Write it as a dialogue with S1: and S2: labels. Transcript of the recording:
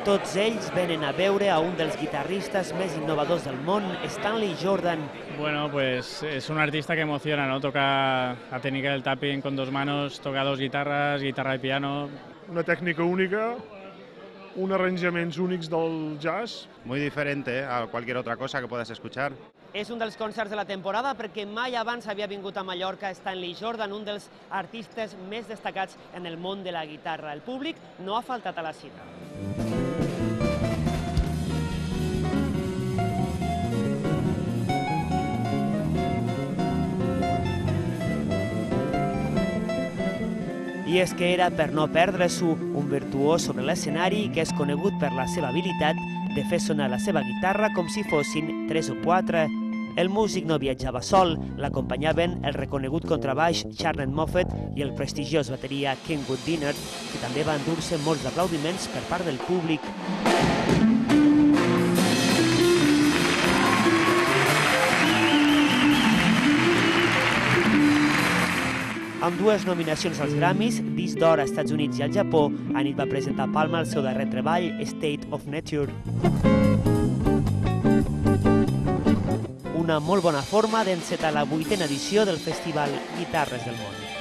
S1: Tots ells venen a veure a un dels guitarristes més innovadors del món, Stanley Jordan.
S2: Bueno, pues es un artista que emociona, ¿no? Toca la técnica del tapping con dos manos, toca dos guitarras, guitarra y piano.
S3: Una tècnica única, uns arranjaments únics del jazz.
S4: Muy diferente a cualquier otra cosa que puedas escuchar.
S1: És un dels concerts de la temporada perquè mai abans havia vingut a Mallorca Stanley Jordan, un dels artistes més destacats en el món de la guitarra. El públic no ha faltat a la cita. I és que era per no perdre-s'ho, un virtuós sobre l'escenari que és conegut per la seva habilitat de fer sonar la seva guitarra com si fossin 3 o 4. El músic no viatjava sol, l'acompanyaven el reconegut contrabaix Charnett Moffett i el prestigiós bateria Kenwood Dinard, que també va endur-se molts aplaudiments per part del públic. Amb 2 nominacions als Grammys, disc d'or als Estats Units i al Japó, Anit va presentar a Palma el seu darrer treball, State of Nature. Una molt bona forma d'encetar la 8ª edició del Festival Guitarres del Món.